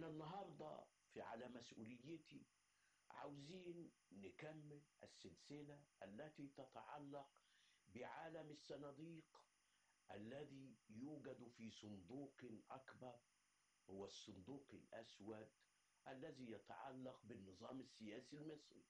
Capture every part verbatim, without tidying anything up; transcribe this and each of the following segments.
احنا النهاردة في على مسؤوليتي عاوزين نكمل السلسلة التي تتعلق بعالم الصناديق الذي يوجد في صندوق أكبر، هو الصندوق الأسود الذي يتعلق بالنظام السياسي المصري.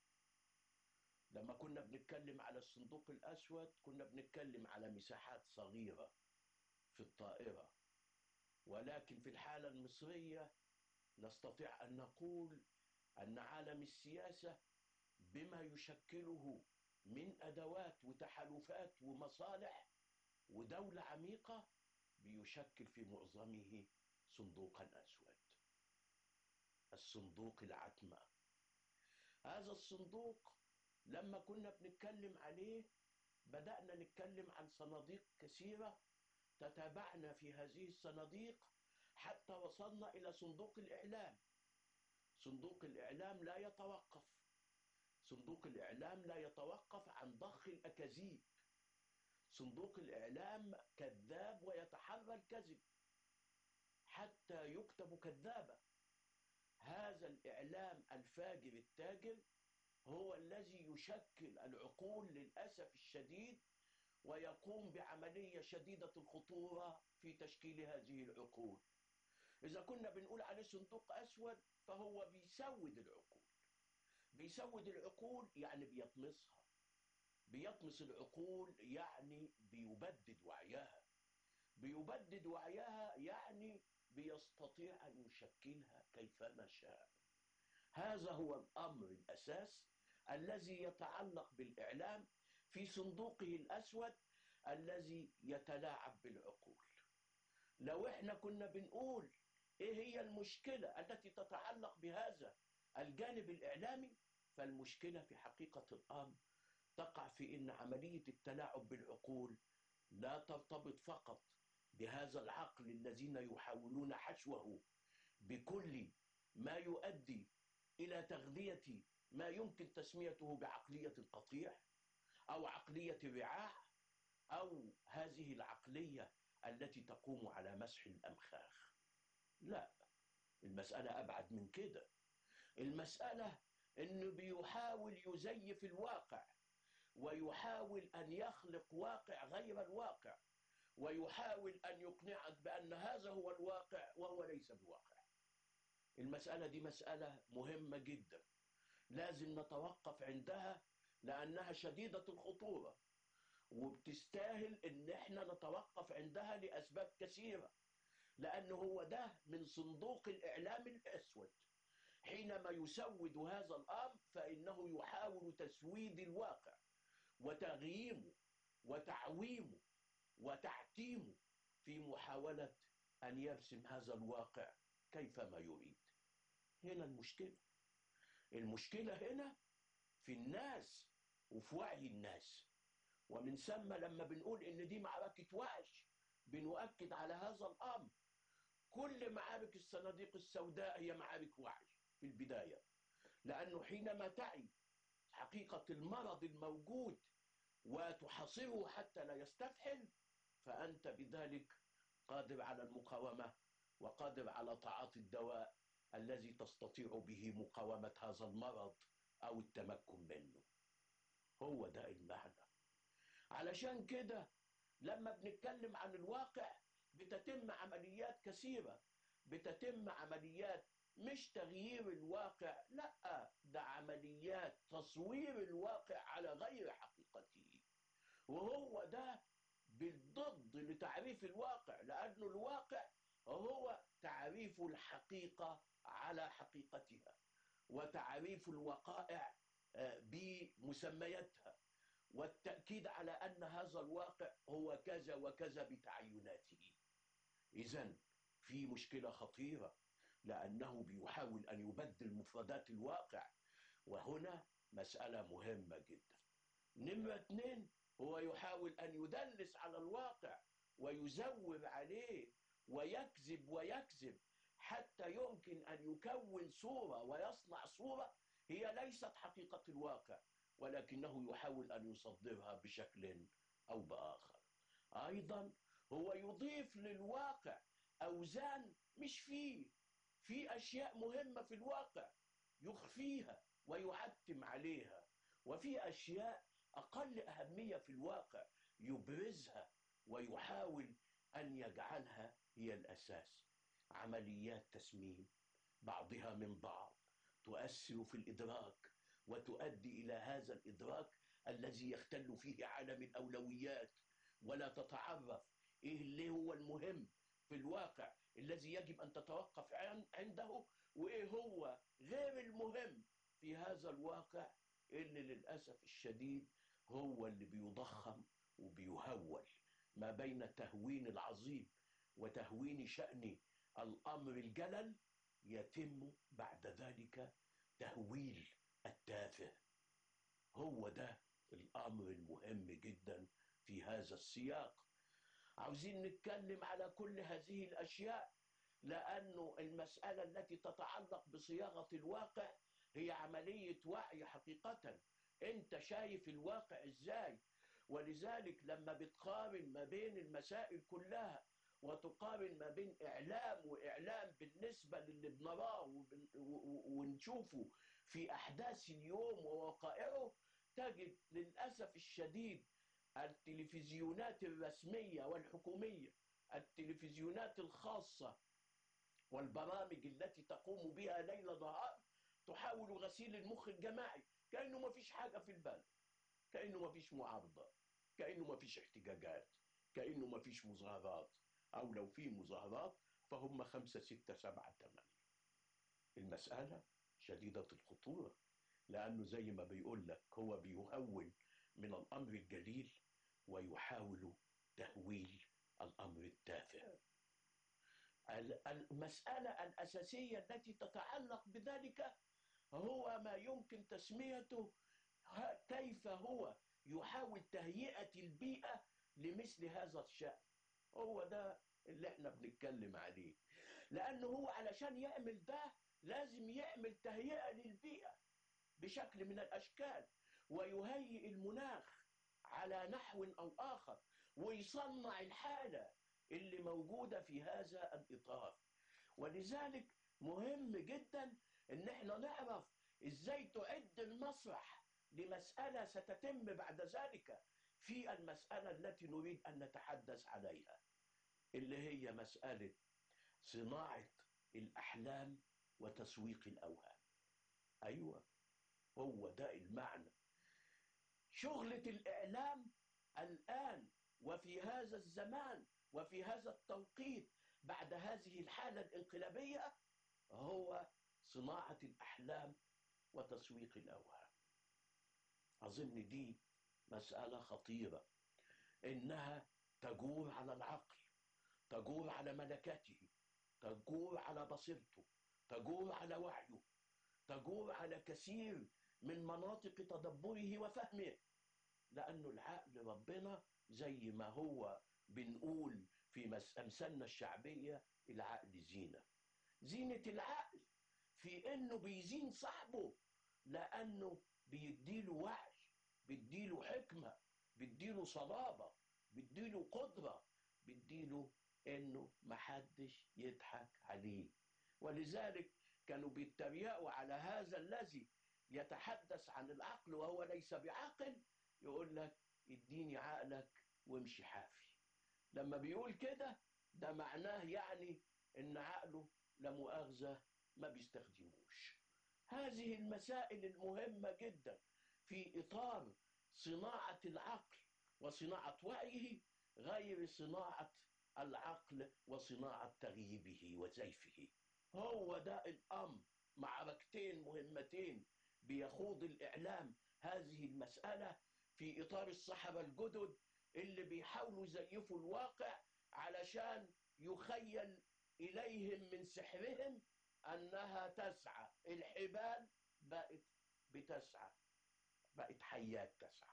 لما كنا بنتكلم على الصندوق الأسود كنا بنتكلم على مساحات صغيرة في الطائرة، ولكن في الحالة المصرية نستطيع أن نقول أن عالم السياسة بما يشكله من أدوات وتحالفات ومصالح ودولة عميقة بيشكل في معظمه صندوقا أسود، الصندوق العتمة. هذا الصندوق لما كنا بنتكلم عليه بدأنا نتكلم عن صناديق كثيرة، تتابعنا في هذه الصناديق حتى وصلنا إلى صندوق الإعلام. صندوق الإعلام لا يتوقف، صندوق الإعلام لا يتوقف عن ضخ الأكاذيب. صندوق الإعلام كذاب ويتحرى الكذب حتى يكتب كذابا. هذا الإعلام الفاجر التاجر هو الذي يشكل العقول للأسف الشديد، ويقوم بعملية شديدة الخطورة في تشكيل هذه العقول. إذا كنا بنقول عليه صندوق أسود فهو بيسود العقول. بيسود العقول يعني بيطمسها، بيطمس العقول يعني بيبدد وعيها. بيبدد وعيها يعني بيستطيع أن يشكلها كيفما شاء. هذا هو الأمر الأساس الذي يتعلق بالإعلام في صندوقه الأسود الذي يتلاعب بالعقول. لو احنا كنا بنقول ايه هي المشكلة التي تتعلق بهذا الجانب الإعلامي، فالمشكلة في حقيقة الأمر تقع في إن عملية التلاعب بالعقول لا ترتبط فقط بهذا العقل الذين يحاولون حشوه بكل ما يؤدي إلى تغذية ما يمكن تسميته بعقلية القطيع أو عقلية الرعاع أو هذه العقلية التي تقوم على مسح الأمخاخ. لا، المسألة أبعد من كده. المسألة إنه بيحاول يزيف الواقع، ويحاول أن يخلق واقع غير الواقع، ويحاول أن يقنعك بأن هذا هو الواقع وهو ليس بواقع. المسألة دي مسألة مهمة جدا، لازم نتوقف عندها لأنها شديدة الخطورة، وبتستاهل إن احنا نتوقف عندها لأسباب كثيرة. لأنه هو ده من صندوق الإعلام الأسود. حينما يسود هذا الأمر فإنه يحاول تسويد الواقع وتغييمه وتعويمه وتعتيمه في محاولة أن يرسم هذا الواقع كيفما يريد. هنا المشكلة. المشكلة هنا في الناس وفي وعي الناس. ومن ثم لما بنقول إن دي معركة وعي بنؤكد على هذا الأمر. كل معارك الصناديق السوداء هي معارك وعي في البداية، لأنه حينما تعي حقيقة المرض الموجود وتحاصره حتى لا يستفحل، فأنت بذلك قادر على المقاومة وقادر على تعاطي الدواء الذي تستطيع به مقاومة هذا المرض أو التمكن منه. هو ده المعنى. علشان كده لما بنتكلم عن الواقع بتتم عمليات كثيرة، بتتم عمليات مش تغيير الواقع، لا، ده عمليات تصوير الواقع على غير حقيقته. وهو ده بالضد لتعريف الواقع، لأنه الواقع هو تعريف الحقيقة على حقيقتها، وتعريف الوقائع بمسمياتها، والتأكيد على أن هذا الواقع هو كذا وكذا بتعيناته. إذن في مشكلة خطيرة، لأنه بيحاول أن يبدل مفردات الواقع، وهنا مسألة مهمة جدا. نمرة اثنين، هو يحاول أن يدلس على الواقع ويزور عليه ويكذب ويكذب حتى يمكن أن يكون صورة ويصنع صورة هي ليست حقيقة الواقع، ولكنه يحاول أن يصدرها بشكل أو بآخر. أيضا هو يضيف للواقع أوزان مش فيه، في أشياء مهمة في الواقع يخفيها ويعتم عليها، وفي أشياء أقل أهمية في الواقع يبرزها ويحاول أن يجعلها هي الأساس. عمليات تسميم بعضها من بعض تؤثر في الإدراك وتؤدي إلى هذا الإدراك الذي يختل فيه عالم الأولويات، ولا تتعرف إيه اللي هو المهم في الواقع الذي يجب أن تتوقف عنده، وإيه هو غير المهم في هذا الواقع اللي للأسف الشديد هو اللي بيضخم وبيهول. ما بين التهوين العظيم وتهوين شأن الأمر الجلل يتم بعد ذلك تهويل التافه. هو ده الأمر المهم جدا في هذا السياق. عاوزين نتكلم على كل هذه الأشياء لأنه المسألة التي تتعلق بصياغة الواقع هي عملية وعي حقيقة. أنت شايف الواقع إزاي؟ ولذلك لما بتقارن ما بين المسائل كلها وتقارن ما بين إعلام وإعلام بالنسبة للي بنراه ونشوفه في أحداث اليوم ووقائعه، تجد للأسف الشديد التلفزيونات الرسمية والحكومية، التلفزيونات الخاصة والبرامج التي تقوم بها ليل نهار تحاول غسيل المخ الجماعي، كأنه ما فيش حاجة في البلد، كأنه ما فيش معارضة، كأنه ما فيش احتجاجات، كأنه ما فيش مظاهرات، أو لو في مظاهرات فهم خمسة ستة سبعة ثمانية. المسألة شديدة الخطورة، لأنه زي ما بيقول لك هو بيهول من الأمر الجليل ويحاول تهويل الأمر التافه. المسألة الأساسية التي تتعلق بذلك هو ما يمكن تسميته كيف هو يحاول تهيئة البيئة لمثل هذا الشأن. هو ده اللي احنا بنتكلم عليه، لأنه هو علشان يعمل ده لازم يعمل تهيئة للبيئة بشكل من الأشكال، ويهيئ المناخ على نحو أو آخر، ويصنع الحالة اللي موجودة في هذا الإطار. ولذلك مهم جدا إن احنا نعرف إزاي تعد المسرح لمسألة ستتم بعد ذلك في المسألة التي نريد أن نتحدث عليها، اللي هي مسألة صناعة الأحلام وتسويق الأوهام. أيوة، هو ده المعنى. شغلة الإعلام الآن وفي هذا الزمان وفي هذا التوقيت بعد هذه الحالة الانقلابية هو صناعة الأحلام وتسويق الأوهام. أظن دي مسألة خطيرة، إنها تجور على العقل، تجور على ملكته، تجور على بصيرته، تجور على وعيه، تجور على كثير من مناطق تدبره وفهمه. لأنه العقل ربنا زي ما هو بنقول في أمثالنا الشعبية العقل زينة. زينة العقل في إنه بيزين صاحبه، لأنه بيديله وعي، بيديله حكمة، بيديله صلابة، بيديله قدرة، بيديله إنه محدش يضحك عليه. ولذلك كانوا بيتريقوا على هذا الذي يتحدث عن العقل وهو ليس بعاقل، يقول لك اديني عقلك وامشي حافي. لما بيقول كده ده معناه يعني ان عقله لا مؤاخذة ما بيستخدموش. هذه المسائل المهمة جدا في إطار صناعة العقل وصناعة وعيه غير صناعة العقل وصناعة تغييبه وزيفه. هو ده الأمر. معركتين مهمتين بيخوض الإعلام هذه المسألة في إطار الصحراء الجدد اللي بيحاولوا يزيفوا الواقع علشان يخيل إليهم من سحرهم أنها تسعى. الحبال بقت بتسعى، بقت حيات تسعى.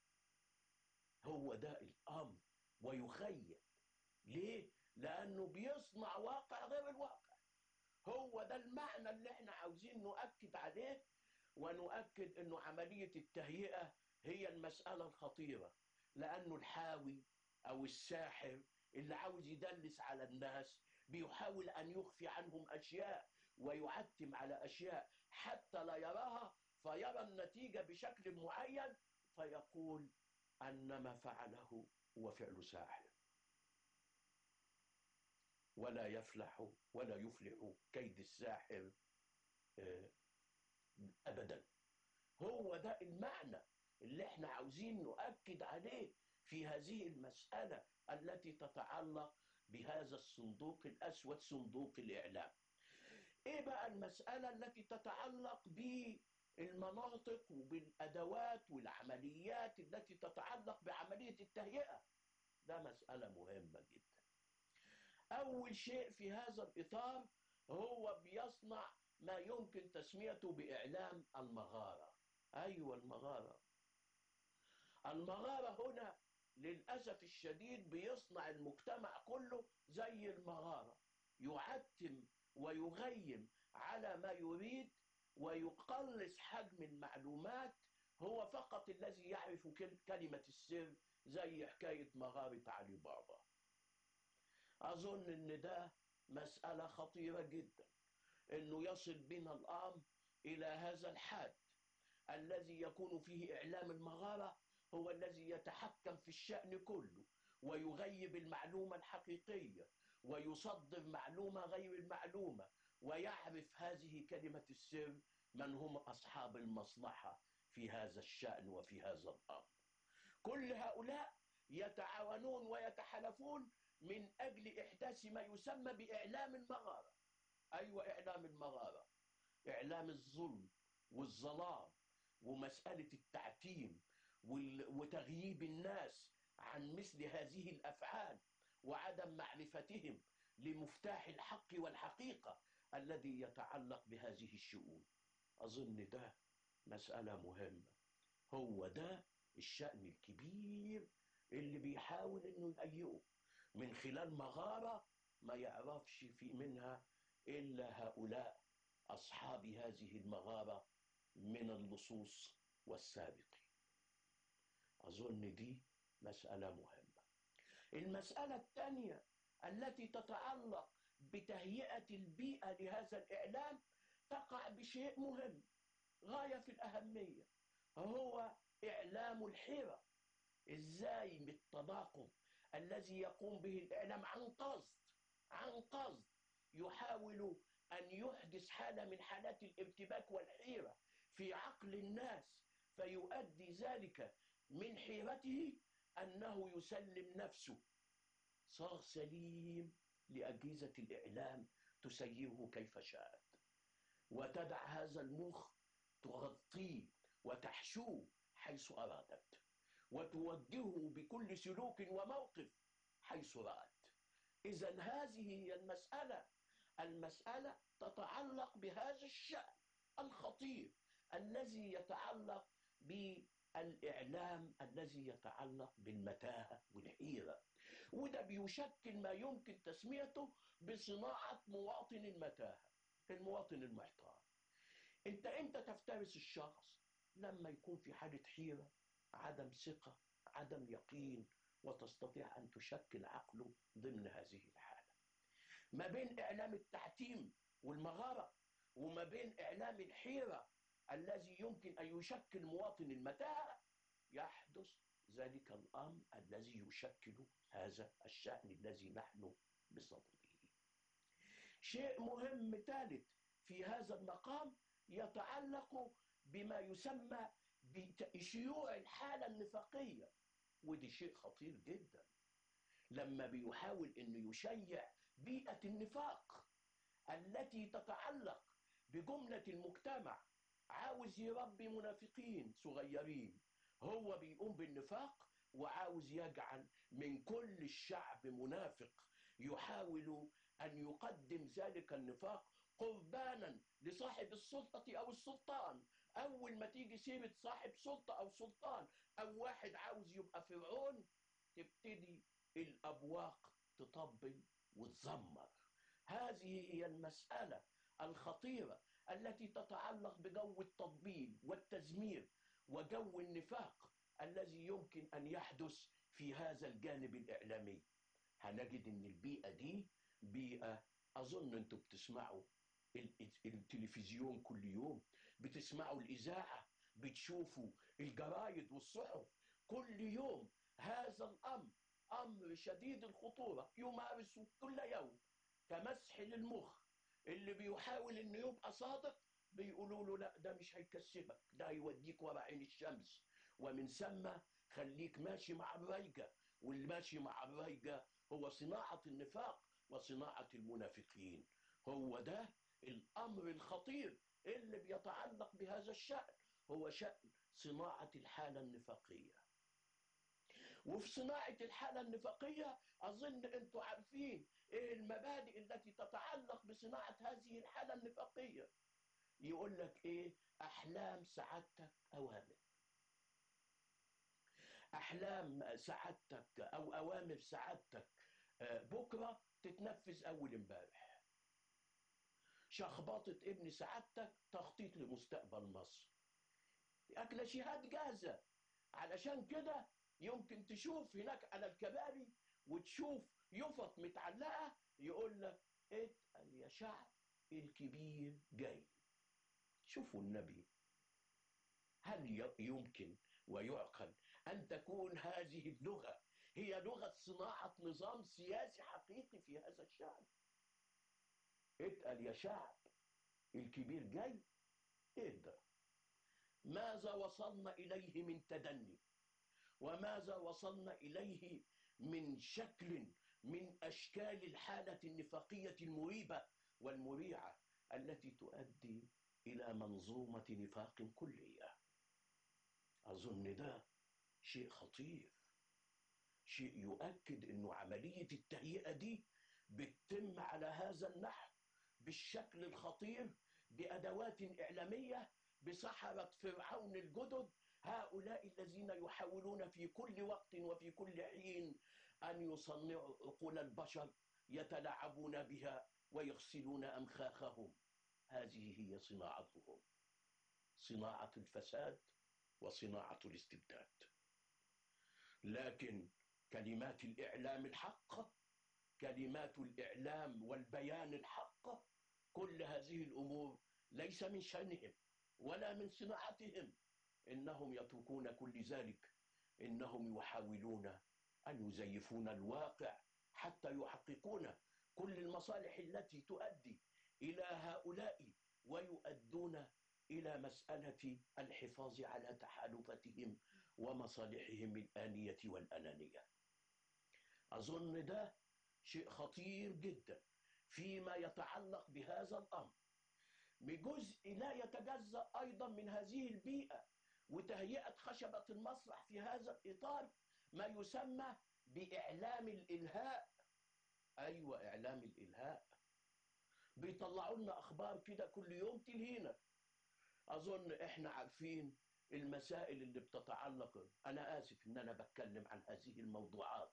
هو ده الأمر. ويخيل ليه؟ لأنه بيصنع واقع غير الواقع. هو ده المعنى اللي احنا عاوزين نؤكد عليه، ونؤكد أنه عملية التهيئة هي المسألة الخطيرة. لأنه الحاوي أو الساحر اللي عاوز يدلس على الناس بيحاول أن يخفي عنهم أشياء ويعتم على أشياء حتى لا يراها، فيرى النتيجة بشكل معين فيقول أن ما فعله هو فعل ساحر، ولا يفلح ولا يفلح كيد الساحر أبدا. هو ده المعنى اللي احنا عاوزين نؤكد عليه في هذه المسألة التي تتعلق بهذا الصندوق الأسود، صندوق الإعلام. إيه بقى المسألة التي تتعلق بالمناطق وبالأدوات والعمليات التي تتعلق بعملية التهيئة؟ ده مسألة مهمة جدا. أول شيء في هذا الإطار هو بيصنع ما يمكن تسميته بإعلام المغارة. أيوة، المغارة. المغارة هنا للأسف الشديد بيصنع المجتمع كله زي المغارة، يعتم ويغيم على ما يريد ويقلص حجم المعلومات. هو فقط الذي يعرف كلمة السر، زي حكاية مغارة علي بابا. أظن أن ده مسألة خطيرة جدا، أنه يصل بنا الأمر إلى هذا الحد الذي يكون فيه إعلام المغارة هو الذي يتحكم في الشأن كله، ويغيب المعلومة الحقيقية ويصدر معلومة غير المعلومة، ويعرف هذه كلمة السر من هم أصحاب المصلحة في هذا الشأن وفي هذا الأمر. كل هؤلاء يتعاونون ويتحالفون من أجل إحداث ما يسمى بإعلام المغارة. أيوة، إعلام المغارة، إعلام الظلم والظلام ومسألة التعتيم وتغييب الناس عن مثل هذه الأفعال وعدم معرفتهم لمفتاح الحق والحقيقة الذي يتعلق بهذه الشؤون. أظن ده مسألة مهمة. هو ده الشأن الكبير اللي بيحاول إنه يهيئه من خلال مغارة ما يعرفش في منها إلا هؤلاء أصحاب هذه المغارة من اللصوص والسابقين. أظن دي مسألة مهمة. المسألة الثانية التي تتعلق بتهيئة البيئة لهذا الإعلام تقع بشيء مهم غاية في الأهمية، هو إعلام الحيرة. إزاي بالتناقض الذي يقوم به الإعلام عن قصد عن قصد يحاول أن يحدث حالة من حالات الارتباك والحيرة في عقل الناس، فيؤدي ذلك من حيرته أنه يسلم نفسه صاغ سليم لأجهزة الإعلام تسيره كيف شاءت، وتدع هذا المخ تغطيه وتحشوه حيث أرادت، وتوجهه بكل سلوك وموقف حيث رأت. إذن هذه هي المسألة. المسألة تتعلق بهذا الشأن الخطير الذي يتعلق بالإعلام، الذي يتعلق بالمتاهة والحيرة، وده بيشكل ما يمكن تسميته بصناعة مواطن المتاهة، المواطن المحتار. انت امتى تفترس الشخص؟ لما يكون في حالة حيرة، عدم ثقة، عدم يقين، وتستطيع أن تشكل عقله ضمن هذه الحالة. ما بين إعلام التعتيم والمغارة وما بين إعلام الحيرة الذي يمكن أن يشكل مواطن المتاهة، يحدث ذلك الأمر الذي يشكل هذا الشأن الذي نحن بصدده. شيء مهم ثالث في هذا المقام يتعلق بما يسمى بشيوع الحالة النفاقية، ودي شيء خطير جدا. لما بيحاول أنه يشيع بيئة النفاق التي تتعلق بجملة المجتمع، عاوز يربي منافقين صغيرين، هو بيقوم بالنفاق وعاوز يجعل من كل الشعب منافق، يحاول أن يقدم ذلك النفاق قربانا لصاحب السلطة أو السلطان. أول ما تيجي سيرة صاحب سلطة أو سلطان أو واحد عاوز يبقى فرعون، تبتدي الأبواق تطبل وتزمر. هذه هي المسألة الخطيرة التي تتعلق بجو التطبيل والتزمير وجو النفاق الذي يمكن أن يحدث في هذا الجانب الإعلامي. هنجد أن البيئة دي بيئة. أظن أنتوا بتسمعوا التلفزيون كل يوم، بتسمعوا الإذاعة، بتشوفوا الجرايد والصحف كل يوم. هذا الأمر أمر شديد الخطورة يمارس كل يوم كمسح للمخ. اللي بيحاول إنه يبقى صادق بيقولوا له لا، ده مش هيكسبك، ده هيوديك ورا عين الشمس. ومن ثم خليك ماشي مع الريجة، والماشي مع الريجة هو صناعة النفاق وصناعة المنافقين. هو ده الأمر الخطير اللي بيتعلق بهذا الشأن، هو شأن صناعة الحالة النفاقية. وفي صناعة الحالة النفاقية أظن أنتوا عارفين إيه المبادئ التي تتعلق بصناعة هذه الحالة النفاقية. يقول لك إيه؟ أحلام سعادتك أوامر. أحلام سعادتك أو أوامر سعادتك بكرة تتنفذ أول امبارح. شخبطة ابن سعادتك تخطيط لمستقبل مصر. أكلاشيهات جاهزة. علشان كده يمكن تشوف هناك على الكباري وتشوف يفط متعلقة يقول لك اتقل يا شعب الكبير جاي. شوفوا النبي، هل يمكن ويعقل أن تكون هذه اللغة هي لغة صناعة نظام سياسي حقيقي في هذا الشعب؟ اتقل يا شعب الكبير جاي. ايه ده؟ ماذا وصلنا إليه من تدني، وماذا وصلنا إليه من شكل من أشكال الحالة النفاقية المريبة والمريعة التي تؤدي إلى منظومة نفاق كلية. أظن ده شيء خطير، شيء يؤكد أنه عملية التهيئة دي بتتم على هذا النحو بالشكل الخطير، بأدوات إعلامية، بسحرة فرعون الجدد، هؤلاء الذين يحاولون في كل وقت وفي كل حين أن يصنعوا عقول البشر يتلاعبون بها ويغسلون أمخاخهم. هذه هي صناعتهم، صناعة الفساد وصناعة الاستبداد. لكن كلمات الإعلام الحق، كلمات الإعلام والبيان الحق، كل هذه الأمور ليس من شأنهم ولا من صناعتهم. إنهم يتركون كل ذلك، إنهم يحاولون أن يزيفون الواقع حتى يحققون كل المصالح التي تؤدي إلى هؤلاء، ويؤدون إلى مسألة الحفاظ على تحالفاتهم ومصالحهم الآنية والأنانية. أظن ده شيء خطير جدا فيما يتعلق بهذا الأمر. بجزء لا يتجزأ أيضا من هذه البيئة وتهيئة خشبة المسرح في هذا الإطار ما يسمى بإعلام الإلهاء. أيوة، إعلام الإلهاء. بيطلعوا لنا أخبار كده كل يوم تلهينا. أظن إحنا عارفين المسائل اللي بتتعلق، أنا آسف إن أنا بتكلم عن هذه الموضوعات،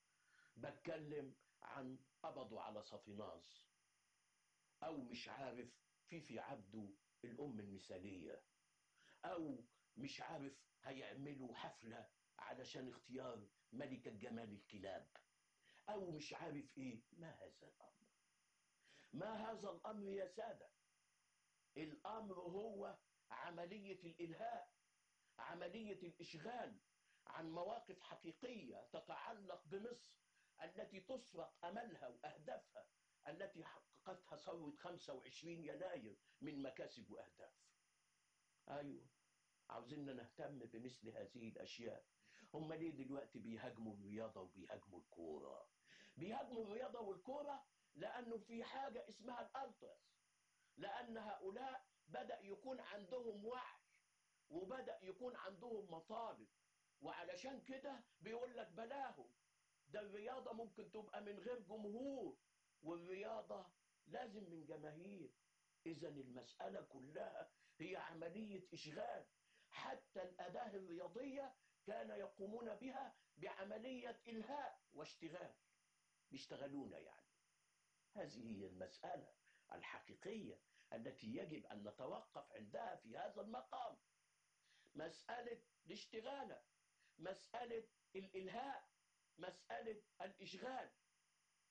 بتكلم عن قبضوا على صفيناز، أو مش عارف فيفي عبده الأم المثالية، أو مش عارف هيعملوا حفلة علشان اختيار ملكة جمال الكلاب، أو مش عارف إيه. ما هذا الأمر؟ ما هذا الأمر يا سادة؟ الأمر هو عملية الإلهاء، عملية الإشغال عن مواقف حقيقية تتعلق بمصر التي تسرق أملها وأهدافها التي حققتها ثورة خمسة وعشرين يناير من مكاسب وأهداف. أيوة، عاوزيننا نهتم بمثل هذه الأشياء. هم ليه دلوقتي بيهاجموا الرياضة وبيهاجموا الكورة؟ بيهاجموا الرياضة والكورة لأنه في حاجة اسمها الألتراس، لأن هؤلاء بدأ يكون عندهم وعي وبدأ يكون عندهم مطالب، وعلشان كده بيقول لك بلاهم، ده الرياضة ممكن تبقى من غير جمهور، والرياضة لازم من جماهير. إذا المسألة كلها هي عملية إشغال. حتى الأداة الرياضية كان يقومون بها بعملية إلهاء واشتغال، بيشتغلون يعني. هذه هي المسألة الحقيقية التي يجب أن نتوقف عندها في هذا المقام. مسألة الاشتغال، مسألة الإلهاء، مسألة الإشغال.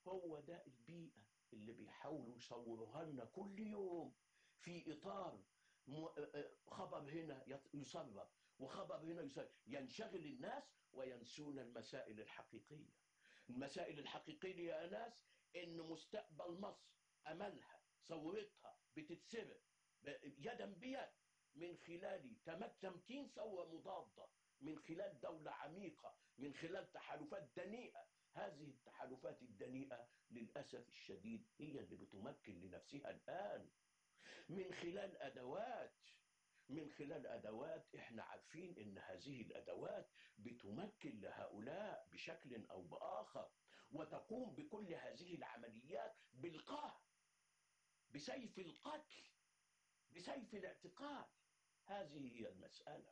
هو ده البيئة اللي بيحاولوا يصوروها لنا كل يوم في إطار م- خبر هنا يت- يسرب وخبر هنا يسرب، ينشغل الناس وينسون المسائل الحقيقية. المسائل الحقيقية يا ناس إن مستقبل مصر أملها ثورتها بتتسرق ب- يدا بيد من خلال تم- تمكين ثورة مضادة، من خلال دولة عميقة، من خلال تحالفات دنيئة. هذه التحالفات الدنيئة للأسف الشديد هي اللي بتمكن لنفسها الآن من خلال أدوات، من خلال أدوات إحنا عارفين إن هذه الأدوات بتمكن لهؤلاء بشكل أو بآخر، وتقوم بكل هذه العمليات بالقهر، بسيف القتل، بسيف الاعتقال. هذه هي المسألة،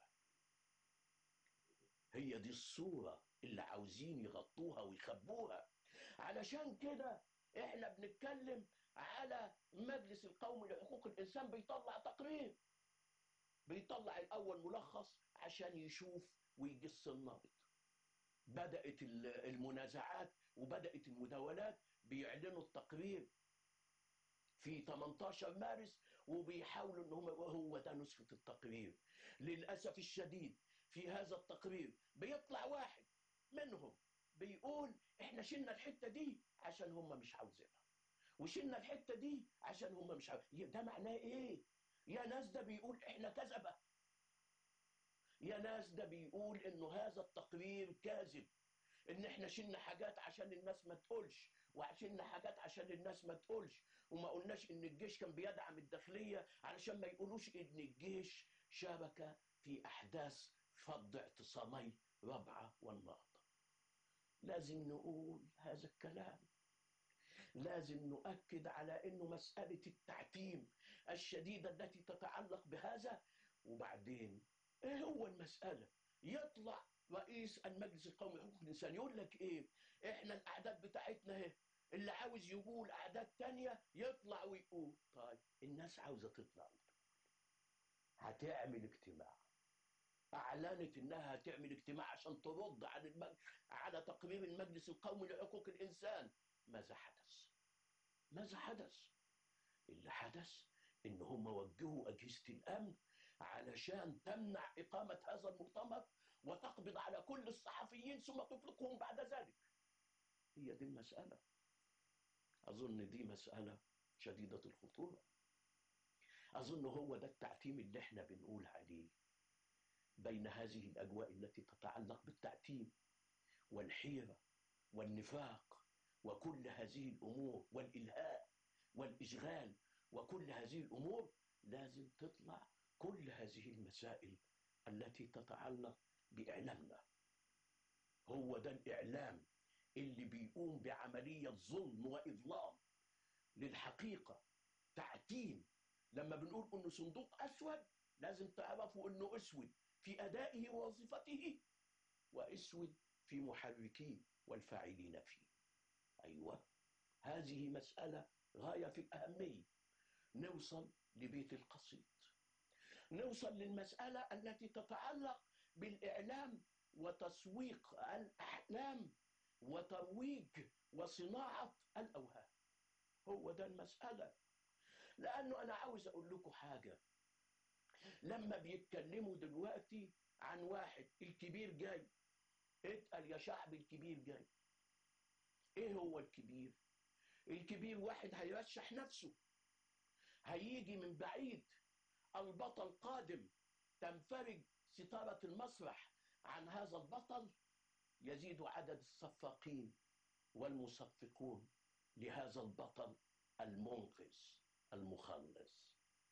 هي دي الصورة اللي عاوزين يغطوها ويخبوها. علشان كده احنا بنتكلم على مجلس القومي لحقوق الإنسان بيطلع تقرير، بيطلع الأول ملخص عشان يشوف ويجس النبض. بدأت المنازعات وبدأت المداولات، بيعلنوا التقرير في تمنتاشر مارس وبيحاولوا ان هم هو ده نسخة التقرير. للأسف الشديد في هذا التقرير بيطلع واحد منهم بيقول احنا شلنا الحتة دي عشان هم مش عاوزينها، وشلنا الحتة دي عشان هم مش عاوزينها. ده معناه ايه يا ناس؟ ده بيقول احنا كذبة يا ناس، ده بيقول انه هذا التقرير كاذب، ان احنا شلنا حاجات عشان الناس ما تقولش، وشلنا حاجات عشان الناس ما تقولش، وما قلناش ان الجيش كان بيدعم الداخلية علشان ما يقولوش ان الجيش شارك في احداث فض اعتصامي رابعة والنهضة. لازم نقول هذا الكلام، لازم نؤكد على انه مسألة التعتيم الشديدة التي تتعلق بهذا. وبعدين ايه هو المسألة؟ يطلع رئيس المجلس القومي لحقوق الانسان يقول لك ايه؟ احنا الاعداد بتاعتنا اهي، اللي عاوز يقول اعداد تانية يطلع ويقول. طيب الناس عاوزة تطلع وتقول، هتعمل اجتماع، اعلنت انها هتعمل اجتماع عشان ترد على المج... على تقرير المجلس القومي لحقوق الانسان. ماذا حدث؟ ماذا حدث؟ اللي حدث ان هم وجهوا اجهزه الامن علشان تمنع اقامه هذا المؤتمر وتقبض على كل الصحفيين ثم تطلقهم بعد ذلك. هي دي المساله. اظن دي مساله شديده الخطوره. اظن هو ده التعتيم اللي احنا بنقول عليه. بين هذه الاجواء التي تتعلق بالتعتيم والحيره والنفاق وكل هذه الامور والالهاء والاشغال وكل هذه الامور، لازم تطلع كل هذه المسائل التي تتعلق باعلامنا. هو ده الاعلام اللي بيقوم بعمليه ظلم واظلام للحقيقه، تعتيم. لما بنقول انه صندوق اسود لازم تعرفوا انه اسود في ادائه ووظيفته، واسود في محركيه والفاعلين فيه. ايوه، هذه مساله غايه في الاهميه. نوصل لبيت القصيد، نوصل للمساله التي تتعلق بالاعلام وتسويق الاحلام وترويج وصناعه الاوهام. هو ده المساله. لانه انا عاوز اقول لكم حاجه. لما بيتكلموا دلوقتي عن واحد الكبير جاي، اتقل يا شعب الكبير جاي. ايه هو الكبير؟ الكبير واحد هيرشح نفسه، هيجي من بعيد، البطل قادم، تنفرج ستارة المسرح عن هذا البطل، يزيد عدد الصفاقين والمصفقون لهذا البطل المنقذ المخلص.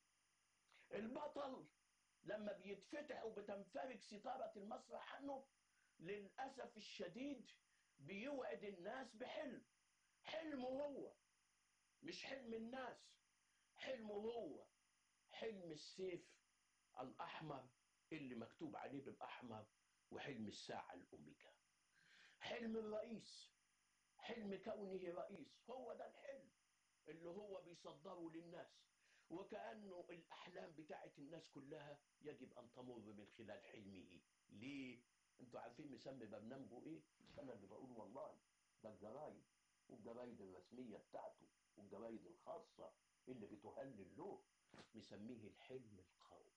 البطل لما بيتفتح وبتنفرج ستارة المسرح عنه، للأسف الشديد بيوعد الناس بحلم، حلمه هو مش حلم الناس، حلمه هو حلم السيف الأحمر اللي مكتوب عليه بالأحمر، وحلم الساعة الأوميجا، حلم الرئيس، حلم كونه رئيس. هو ده الحلم اللي هو بيصدره للناس، وكأنه الأحلام بتاعت الناس كلها يجب أن تمر من خلال حلمه. ليه؟ انتوا عارفين مسمي برنامجه ايه؟ مش انا اللي بقول والله، ده الجرايد. والجرايد الرسمية بتاعته والجرايد الخاصة اللي بتهلل له، مسميه الحلم القومي،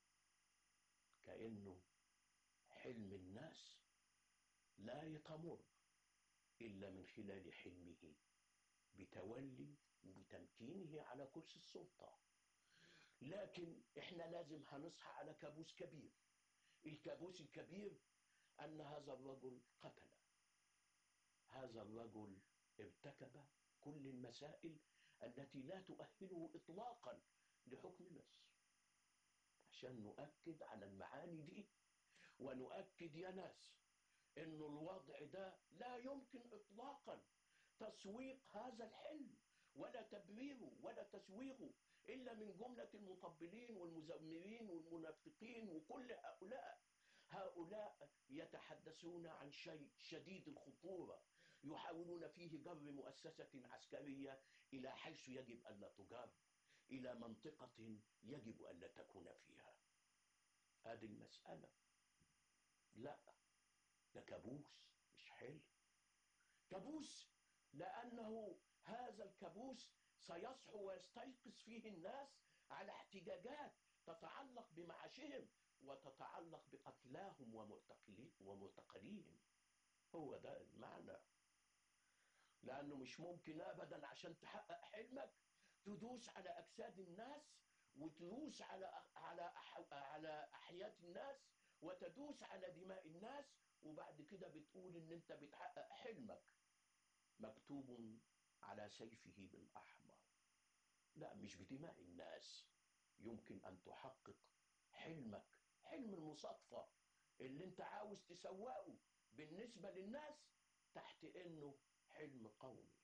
كأنه حلم الناس لا يتمر إلا من خلال حلمه بتولي وبتمكينه على كرسي السلطة. لكن إحنا لازم هنصحى على كابوس كبير. الكابوس الكبير أن هذا الرجل قتل، هذا الرجل ارتكب كل المسائل التي لا تؤهله إطلاقا لحكم مصر. عشان نؤكد على المعاني دي ونؤكد يا ناس إنه الوضع ده لا يمكن إطلاقا تسويق هذا الحلم ولا تبريره ولا تسويغه إلا من جملة المطبلين والمزمرين والمنافقين وكل هؤلاء. هؤلاء يتحدثون عن شيء شديد الخطورة، يحاولون فيه جر مؤسسة عسكرية إلى حيث يجب ألا تجر، إلى منطقة يجب ألا تكون فيها. هذه المسألة لا، ده كابوس مش حلم. كابوس لأنه هذا الكابوس سيصحو ويستيقظ فيه الناس على احتجاجات تتعلق بمعاشهم وتتعلق بقتلاهم ومعتقليهم. هو ده المعنى. لأنه مش ممكن أبدا عشان تحقق حلمك تدوس على أجساد الناس وتدوس على على على أحياء الناس وتدوس على دماء الناس، وبعد كده بتقول إن أنت بتحقق حلمك مكتوب على سيفه بالأحمر. لا، مش بدماء الناس يمكن أن تحقق حلمك، حلم المصادفة اللي أنت عاوز تسوقه بالنسبة للناس تحت إنه حلم قومي.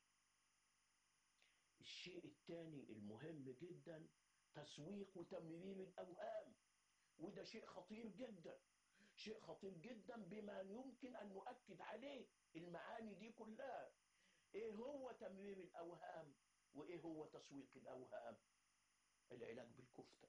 الشيء الثاني المهم جدا تسويق وتمرير الأوهام، وده شيء خطير جدا، شيء خطير جدا بما يمكن أن نؤكد عليه المعاني دي كلها. إيه هو تمرير الأوهام وإيه هو تسويق الأوهام؟ العلاج بالكفتة،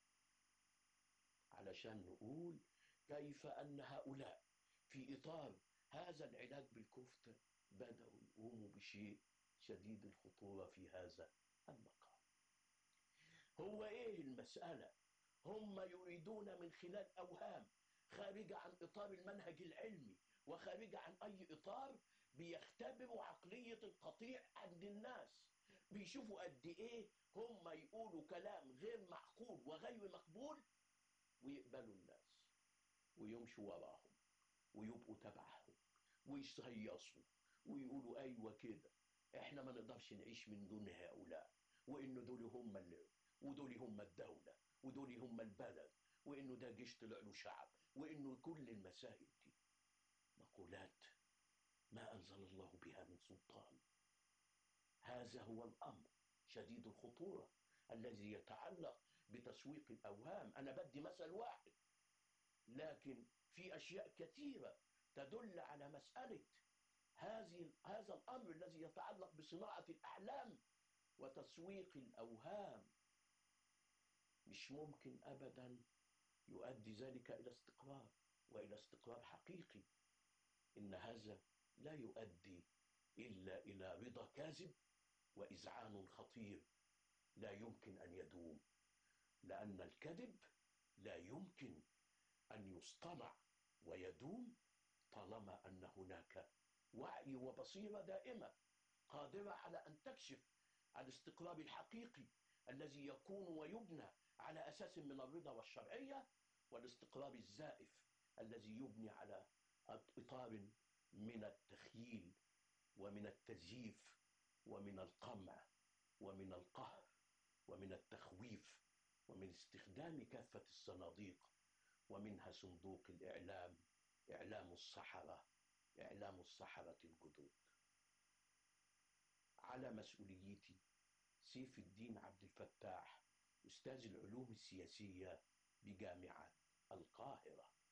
علشان نقول كيف أن هؤلاء في إطار هذا العلاج بالكفتة بدأوا يقوموا بشيء شديد الخطورة في هذا المقام. هو إيه المسألة؟ هم يريدون من خلال أوهام خارجة عن إطار المنهج العلمي وخارجة عن أي إطار بيختبروا عقلية القطيع عند الناس، بيشوفوا قد إيه هم يقولوا كلام غير معقول وغير مقبول ويقبلوا الناس ويمشوا وراهم ويبقوا تبعهم ويصيصوا ويقولوا أيوة كده، إحنا ما نقدرش نعيش من دون هؤلاء، وإنه دول هم اللي ودول هم الدولة ودول هم البلد، وإنه ده جيش طلع له شعب، وإنه كل المسائل دي مقولات ما أنزل الله بها من سلطان. هذا هو الأمر شديد الخطورة الذي يتعلق بتسويق الأوهام. أنا بدي مثل واحد، لكن في أشياء كثيرة تدل على مسألة هذه هذا الأمر الذي يتعلق بصناعة الأحلام وتسويق الأوهام. مش ممكن أبدا يؤدي ذلك إلى استقرار وإلى استقرار حقيقي. إن هذا لا يؤدي إلا إلى رضا كاذب وإذعان خطير لا يمكن أن يدوم، لأن الكذب لا يمكن أن يصطنع ويدوم طالما أن هناك وعي وبصيرة دائمة قادرة على أن تكشف الاستقرار الحقيقي الذي يكون ويبنى على أساس من الرضا والشرعية، والاستقرار الزائف الذي يبني على إطار من التخييل ومن التزييف ومن القمع ومن القهر ومن التخويف ومن استخدام كافة الصناديق، ومنها صندوق الإعلام، إعلام السحرة، إعلام السحرة الجدد. على مسؤوليتي سيف الدين عبد الفتاح، أستاذ العلوم السياسية بجامعة القاهرة.